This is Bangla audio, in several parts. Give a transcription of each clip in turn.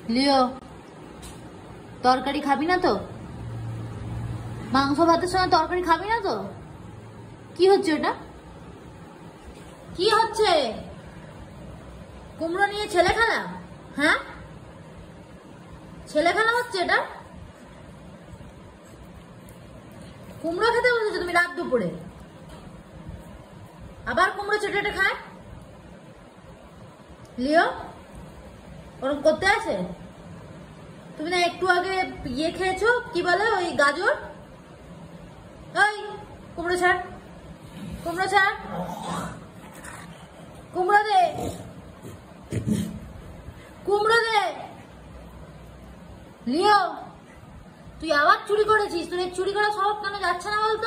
লিও, তরকারি খাবি না তো? মাংস ভাতের সময় তরকারি খাবি না তো? কি হচ্ছে ওটা? কি হচ্ছে? কুমড়ো নিয়ে ছেলে খেলা? হ্যাঁ, ছেলে খেলা হচ্ছে এটা? কুমড়ো খেতে বসেছো তুমি রাত দুপুরে? আবার কুমড়ো চেটে খায়? লিও, ওরকম করতে আছে? তুমি না একটু আগে ইয়ে খেয়েছো, কি বলে ওই গাজর? ওই কুমড়ো ছাড়, কুমড়ো ছাড়, কুমড়ো দে, কুমড়ো দে। লিও, তুই আবার চুরি করেছিস? তোর চুরি করা স্বভাব কেন যাচ্ছে না বলতো?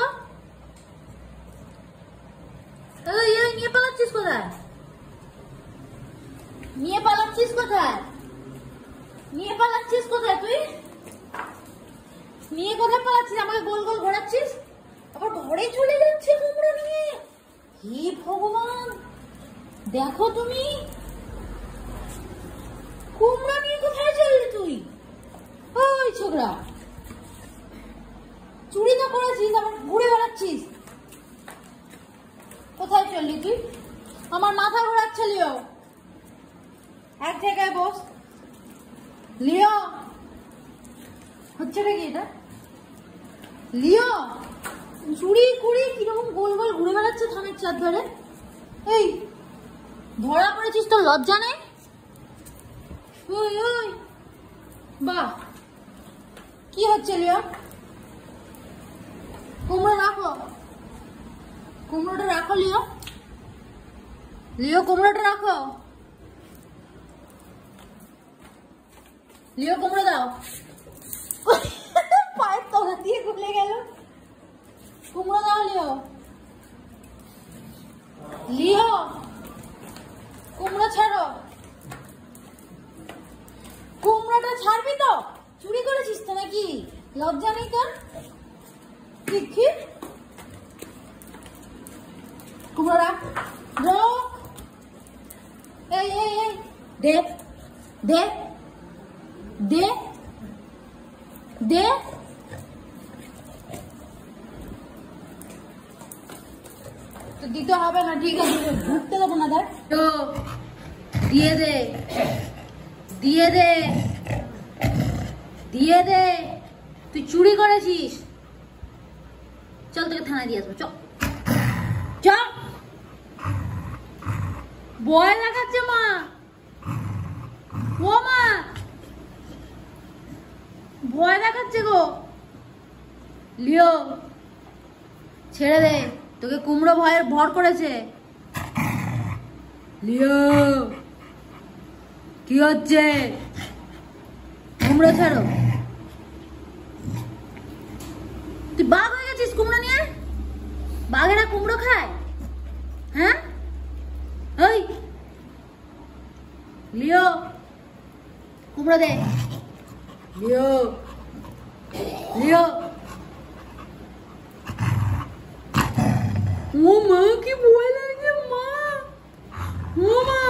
নিয়ে পালাচ্ছিস কোথায়? নিয়ে পালাচ্ছিস কোথায়? নিয়ে পালাচ্ছিস কোথায় তুই? নিয়ে কোথায় পালাচ্ছিস? আমাকে গোল গোল ঘোরাচ্ছিস, আবার ঘরে চলে যাচ্ছে কুমড়ো নিয়ে। হে ভগবান, দেখো তুমি কুমড়ো নিয়ে কোথায় চললি তুই? ওই ছোকরা, চুরি তো করেছিস, আবার ঘুরে বেড়াচ্ছিস। কোথায় চললি তুই? আমার মাথা ঘোরাচ্ছে। লিও, এক জায়গায় বস। লিও, হচ্ছে নাকি এটা? লিও, চুরি কুড়ি কিরকম গোল গোল ঘুরে বেড়াচ্ছে থামের চার ধরে। এই ধরা পড়েছিস, তোর লজ্জা নেই? ওই ওই বাহ, কি হচ্ছে লিও? কুমড়ো রাখো, কুমড়োটা রাখো লিও। লিও, কুমড়োটা রাখো। লিও, কুমড়ো দাও। পায়ের তলা দিয়ে খুলে গেল। কুমড়ো দাও লিও। লিও, কুমড়ো ছাড়ো। কুমড়োটা ছাড়বি তো? চুরি করেছিস তো নাকি? লজ্জা নেই তোর? ঠিক কুমড়ো রাখ। এই এই এই দে দে দে দে। তো দিতে হবে না, ঠিক আছে, ঢুকতে দেবো না। দেখ তো, দিয়ে দে, দিয়ে দে, দিয়ে দে। তুই চুরি করেছিস, চল তোকে থানায় দিয়ে আসবো। চল চল। ভয় লাগাচ্ছে মা, ও মা, ভয় দেখাচ্ছে গো। লিও, ছেড়ে দে, তোকে কুমড়ো ভর করেছে। লিও, কি হচ্ছে? কুমড়ো ছাড়ো। তুই বাঘ হয়ে গেছিস কুমড়ো নিয়ে? বাঘেরা কুমড়ো খায়? হ্যাঁ, ওই লিও, কুমড়ো দে। লিও, লিও। ও মা, কি ভয় লাগে মা, ও মা।